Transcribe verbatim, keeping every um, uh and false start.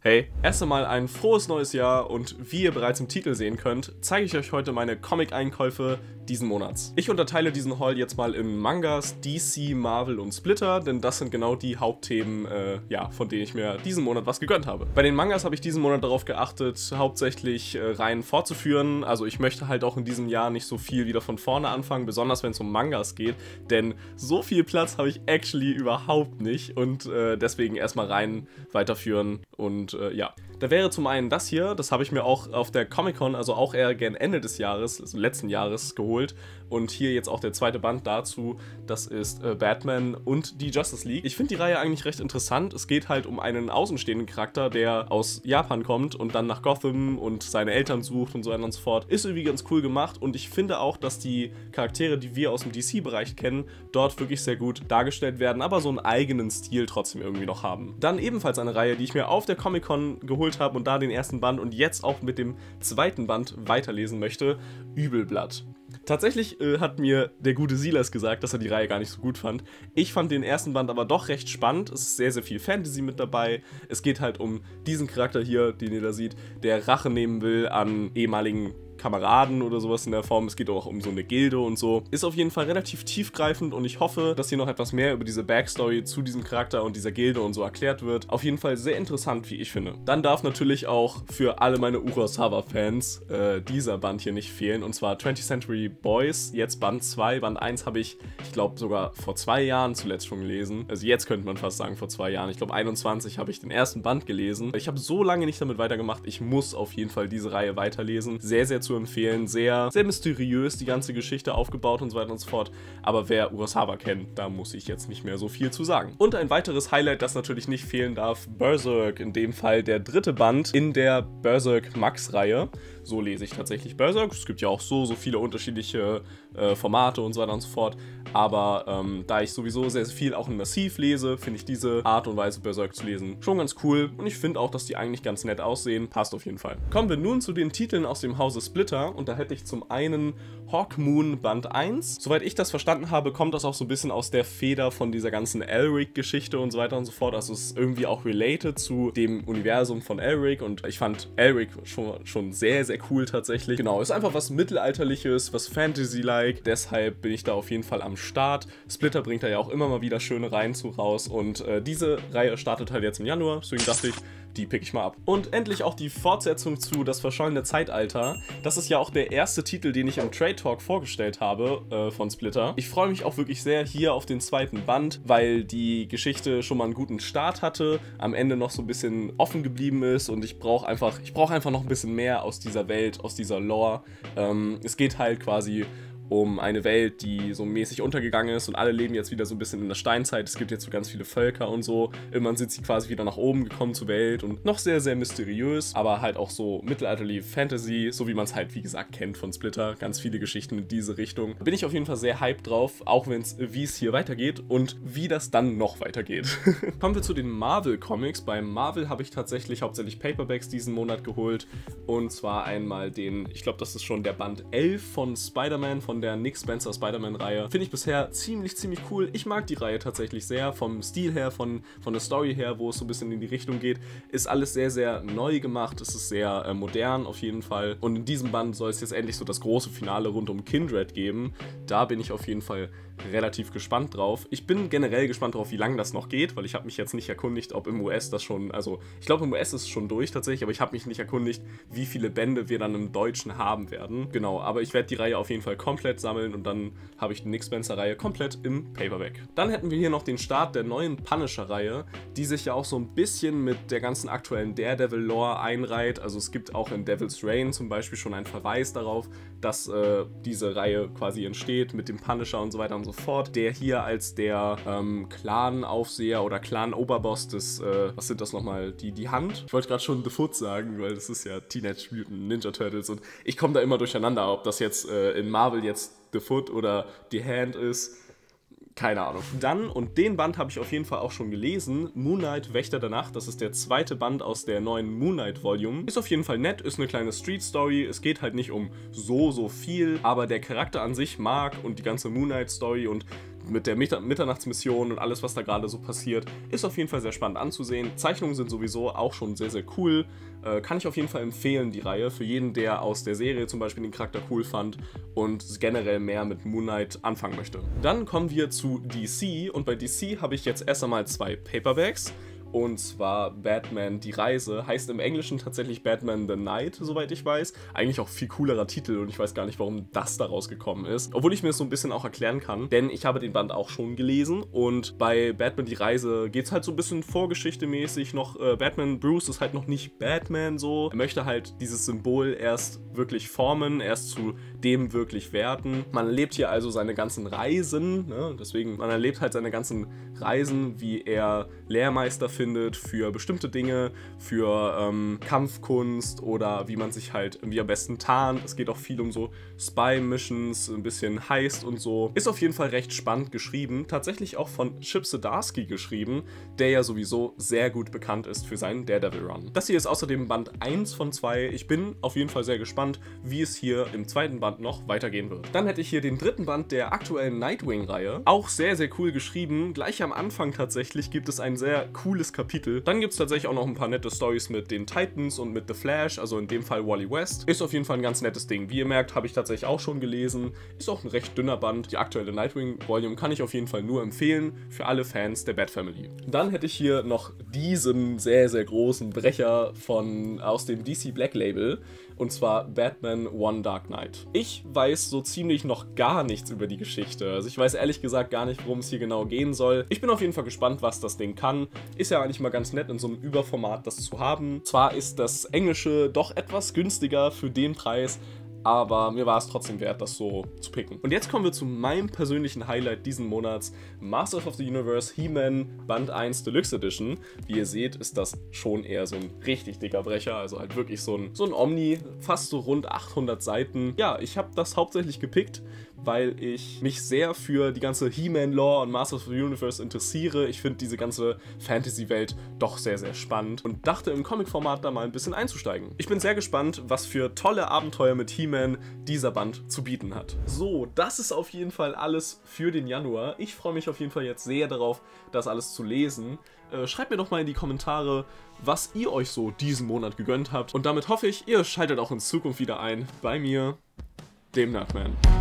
Hey, erst einmal ein frohes neues Jahr und wie ihr bereits im Titel sehen könnt, zeige ich euch heute meine Comic-Einkäufe diesen Monats. Ich unterteile diesen Haul jetzt mal in Mangas, D C, Marvel und Splitter, denn das sind genau die Hauptthemen, äh, ja, von denen ich mir diesen Monat was gegönnt habe. Bei den Mangas habe ich diesen Monat darauf geachtet, hauptsächlich äh, Reihen fortzuführen, also ich möchte halt auch in diesem Jahr nicht so viel wieder von vorne anfangen, besonders wenn es um Mangas geht, denn so viel Platz habe ich actually überhaupt nicht und äh, deswegen erstmal Reihen weiterführen und äh, ja. Da wäre zum einen das hier, das habe ich mir auch auf der Comic-Con, also auch eher gern Ende des Jahres, also letzten Jahres geholt. Und hier jetzt auch der zweite Band dazu, das ist äh, Batman und die Justice League. Ich finde die Reihe eigentlich recht interessant. Es geht halt um einen außenstehenden Charakter, der aus Japan kommt und dann nach Gotham und seine Eltern sucht und so weiter und so fort. Ist irgendwie ganz cool gemacht und ich finde auch, dass die Charaktere, die wir aus dem D C-Bereich kennen, dort wirklich sehr gut dargestellt werden, aber so einen eigenen Stil trotzdem irgendwie noch haben. Dann ebenfalls eine Reihe, die ich mir auf der Comic-Con geholt habe und da den ersten Band und jetzt auch mit dem zweiten Band weiterlesen möchte, Übelblatt. Tatsächlich äh, hat mir der gute Silas gesagt, dass er die Reihe gar nicht so gut fand. Ich fand den ersten Band aber doch recht spannend. Es ist sehr, sehr viel Fantasy mit dabei. Es geht halt um diesen Charakter hier, den ihr da seht, der Rache nehmen will an ehemaligen Kameraden oder sowas in der Form. Es geht auch um so eine Gilde und so. Ist auf jeden Fall relativ tiefgreifend und ich hoffe, dass hier noch etwas mehr über diese Backstory zu diesem Charakter und dieser Gilde und so erklärt wird. Auf jeden Fall sehr interessant, wie ich finde. Dann darf natürlich auch für alle meine Urasawa-Fans äh, dieser Band hier nicht fehlen, und zwar twentieth Century Boys, jetzt Band zwei. Band eins habe ich, ich glaube sogar vor zwei Jahren zuletzt schon gelesen. Also jetzt könnte man fast sagen vor zwei Jahren. Ich glaube einundzwanzig habe ich den ersten Band gelesen. Ich habe so lange nicht damit weitergemacht. Ich muss auf jeden Fall diese Reihe weiterlesen. Sehr, sehr zu empfehlen. Sehr, sehr mysteriös, die ganze Geschichte aufgebaut und so weiter und so fort. Aber wer Urasawa kennt, da muss ich jetzt nicht mehr so viel zu sagen. Und ein weiteres Highlight, das natürlich nicht fehlen darf, Berserk, in dem Fall der dritte Band in der Berserk Max-Reihe. So lese ich tatsächlich Berserk. Es gibt ja auch so, so viele unterschiedliche äh, Formate und so weiter und so fort. Aber ähm, da ich sowieso sehr, sehr viel auch in Massiv lese, finde ich diese Art und Weise, Berserk zu lesen, schon ganz cool. Und ich finde auch, dass die eigentlich ganz nett aussehen. Passt auf jeden Fall. Kommen wir nun zu den Titeln aus dem Hause Splitter. Und da hätte ich zum einen Hawkmoon Band eins. Soweit ich das verstanden habe, kommt das auch so ein bisschen aus der Feder von dieser ganzen Elric-Geschichte und so weiter und so fort. Also es ist irgendwie auch related zu dem Universum von Elric. Und ich fand Elric schon, schon sehr, sehr cool tatsächlich. Genau, ist einfach was Mittelalterliches, was Fantasy-like. Deshalb bin ich da auf jeden Fall am Start. Splitter bringt da ja auch immer mal wieder schöne Reihen zu raus. Und äh, diese Reihe startet halt jetzt im Januar. Deswegen dachte ich, die pick ich mal ab. Und endlich auch die Fortsetzung zu Das verschollene Zeitalter. Das ist ja auch der erste Titel, den ich im Trade Talk vorgestellt habe äh, von Splitter. Ich freue mich auch wirklich sehr hier auf den zweiten Band, weil die Geschichte schon mal einen guten Start hatte, am Ende noch so ein bisschen offen geblieben ist und ich brauche einfach, ich brauche einfach noch ein bisschen mehr aus dieser Welt, aus dieser Lore. Ähm, es geht halt quasi um eine Welt, die so mäßig untergegangen ist und alle leben jetzt wieder so ein bisschen in der Steinzeit. Es gibt jetzt so ganz viele Völker und so. Irgendwann sind sie quasi wieder nach oben gekommen zur Welt und noch sehr, sehr mysteriös, aber halt auch so mittelalterliche Fantasy, so wie man es halt, wie gesagt, kennt von Splitter. Ganz viele Geschichten in diese Richtung. Bin ich auf jeden Fall sehr hyped drauf, auch wenn es, wie es hier weitergeht und wie das dann noch weitergeht. Kommen wir zu den Marvel-Comics. Bei Marvel habe ich tatsächlich hauptsächlich Paperbacks diesen Monat geholt und zwar einmal den, ich glaube, das ist schon der Band elf von Spider-Man, von der Nick Spencer Spider-Man-Reihe. Finde ich bisher ziemlich, ziemlich cool. Ich mag die Reihe tatsächlich sehr. Vom Stil her, von, von der Story her, wo es so ein bisschen in die Richtung geht, ist alles sehr, sehr neu gemacht. Es ist sehr äh, modern auf jeden Fall. Und in diesem Band soll es jetzt endlich so das große Finale rund um Kindred geben. Da bin ich auf jeden Fall relativ gespannt drauf. Ich bin generell gespannt drauf, wie lange das noch geht, weil ich habe mich jetzt nicht erkundigt, ob im U S das schon, also ich glaube im U S ist es schon durch tatsächlich, aber ich habe mich nicht erkundigt, wie viele Bände wir dann im Deutschen haben werden. Genau, aber ich werde die Reihe auf jeden Fall komplett sammeln und dann habe ich die Nick Spencer Reihe komplett im Paperback. Dann hätten wir hier noch den Start der neuen Punisher Reihe, die sich ja auch so ein bisschen mit der ganzen aktuellen Daredevil-Lore einreiht. Also es gibt auch in Devil's Reign zum Beispiel schon einen Verweis darauf, dass äh, diese Reihe quasi entsteht mit dem Punisher und so weiter und so fort, der hier als der ähm, Clan-Aufseher oder Clan-Oberboss des, äh, was sind das nochmal, die, die Hand? Ich wollte gerade schon The Foot sagen, weil das ist ja Teenage Mutant Ninja Turtles und ich komme da immer durcheinander, ob das jetzt äh, in Marvel jetzt The Foot oder die Hand ist. Keine Ahnung. Dann, und den Band habe ich auf jeden Fall auch schon gelesen, Moon Knight, Wächter der Nacht, das ist der zweite Band aus der neuen Moon Knight Volume. Ist auf jeden Fall nett, ist eine kleine Street Story, es geht halt nicht um so, so viel, aber der Charakter an sich mag und die ganze Moon Knight Story und mit der Mitter Mitternachtsmission und alles, was da gerade so passiert, ist auf jeden Fall sehr spannend anzusehen. Zeichnungen sind sowieso auch schon sehr, sehr cool. Äh, kann ich auf jeden Fall empfehlen, die Reihe, für jeden, der aus der Serie zum Beispiel den Charakter cool fand und generell mehr mit Moon Knight anfangen möchte. Dann kommen wir zu D C und bei D C habe ich jetzt erst einmal zwei Paperbacks. Und zwar Batman die Reise, heißt im Englischen tatsächlich Batman the Knight, soweit ich weiß. Eigentlich auch viel coolerer Titel und ich weiß gar nicht, warum das da rausgekommen ist. Obwohl ich mir das so ein bisschen auch erklären kann, denn ich habe den Band auch schon gelesen und bei Batman die Reise geht es halt so ein bisschen vorgeschichtemäßig noch. Äh, Batman Bruce ist halt noch nicht Batman so. Er möchte halt dieses Symbol erst wirklich formen, erst zu dem wirklich werden. Man erlebt hier also seine ganzen Reisen, ne? Deswegen, man erlebt halt seine ganzen Reisen, wie er Lehrmeister findet für bestimmte Dinge, für ähm, Kampfkunst oder wie man sich halt irgendwie am besten tarnt. Es geht auch viel um so Spy-Missions, ein bisschen Heist und so. Ist auf jeden Fall recht spannend geschrieben, tatsächlich auch von Chip Zdarsky geschrieben, der ja sowieso sehr gut bekannt ist für seinen Daredevil-Run. Das hier ist außerdem Band eins von zwei. Ich bin auf jeden Fall sehr gespannt, wie es hier im zweiten Band noch weitergehen wird. Dann hätte ich hier den dritten Band der aktuellen Nightwing-Reihe. Auch sehr, sehr cool geschrieben. Gleich am Anfang tatsächlich gibt es ein sehr cooles Kapitel. Dann gibt es tatsächlich auch noch ein paar nette Storys mit den Titans und mit The Flash, also in dem Fall Wally West. Ist auf jeden Fall ein ganz nettes Ding. Wie ihr merkt, habe ich tatsächlich auch schon gelesen. Ist auch ein recht dünner Band. Die aktuelle Nightwing-Volume kann ich auf jeden Fall nur empfehlen für alle Fans der Bat-Family. Dann hätte ich hier noch diesen sehr, sehr großen Brecher von, aus dem D C Black Label. Und zwar Batman One Dark Knight. Ich weiß so ziemlich noch gar nichts über die Geschichte. Also ich weiß ehrlich gesagt gar nicht, worum es hier genau gehen soll. Ich bin auf jeden Fall gespannt, was das Ding kann. Ist ja eigentlich mal ganz nett, in so einem Überformat das zu haben. Zwar ist das Englische doch etwas günstiger für den Preis, aber mir war es trotzdem wert, das so zu picken. Und jetzt kommen wir zu meinem persönlichen Highlight diesen Monats. Masters of the Universe He-Man Band eins Deluxe Edition. Wie ihr seht, ist das schon eher so ein richtig dicker Brecher, also halt wirklich so ein, so ein Omni, fast so rund achthundert Seiten. Ja, ich habe das hauptsächlich gepickt, weil ich mich sehr für die ganze He-Man-Lore und Masters of the Universe interessiere. Ich finde diese ganze Fantasy-Welt doch sehr, sehr spannend und dachte im Comic-Format da mal ein bisschen einzusteigen. Ich bin sehr gespannt, was für tolle Abenteuer mit He-Man dieser Band zu bieten hat. So, das ist auf jeden Fall alles für den Januar. Ich freue mich auf jeden Fall jetzt sehr darauf, das alles zu lesen. Äh, schreibt mir doch mal in die Kommentare, was ihr euch so diesen Monat gegönnt habt. Und damit hoffe ich, ihr schaltet auch in Zukunft wieder ein bei mir, dem Nerdman.